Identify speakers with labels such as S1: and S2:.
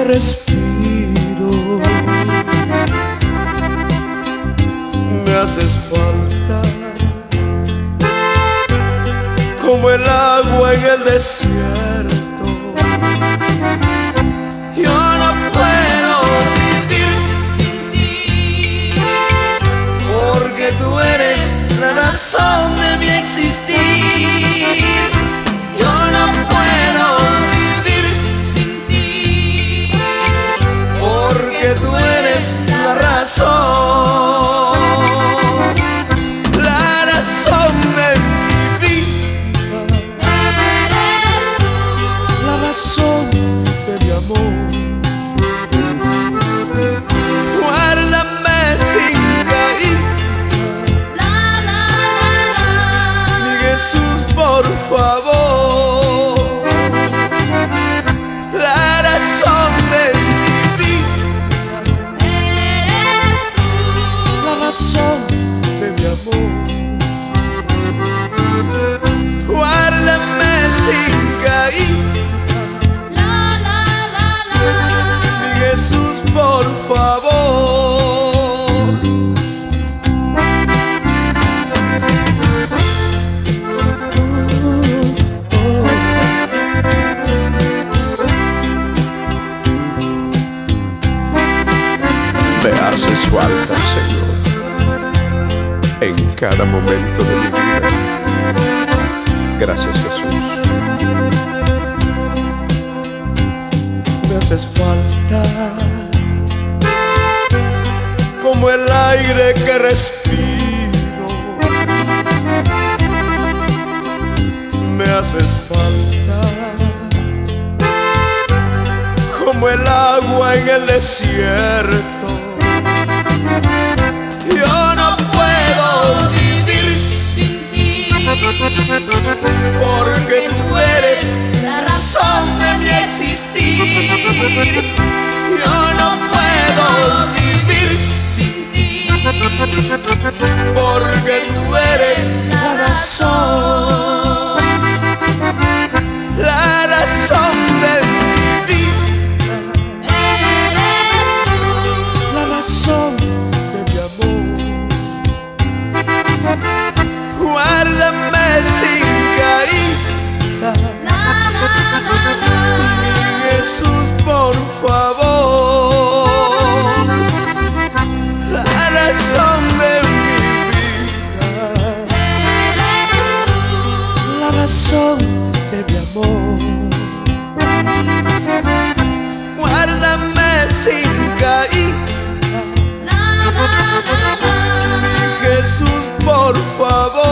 S1: que respiro. Me haces falta como el agua en el desierto. Yo no puedo vivir sin ti, porque tú eres la razón de mi existir. Yo no puedo vivir sin ti, porque tú eres la razón de mi vida.
S2: Eres tú,
S1: La razón de mi amor. Guárdame sin caída,
S2: la la la
S1: mi
S2: la.
S1: Jesús, por favor. La razón de mi vida,
S2: Eres tú,
S1: la razón de mi amor. Guárdame sin caída,
S2: la la la
S1: mi
S2: la.
S1: Jesús, por favor. Me haces falta, Señor, en cada momento de mi vida. Gracias, Jesús. Me haces falta como el aire que respiro. Me haces falta como el agua en el desierto. Yo no puedo vivir
S2: Sin ti,
S1: porque tú eres la razón de mi existir. Yo no puedo vivir
S2: sin ti,
S1: porque tú eres la razón de mi vida,
S2: eres tú,
S1: la razón de mi amor. Guárdame sin caída,
S2: la la la la.
S1: Jesús, por favor. La razón de mi vida,
S2: Eres tú,
S1: la razón de mi amor. Guárdame sin caída,
S2: la la la la.
S1: Jesús, por favor.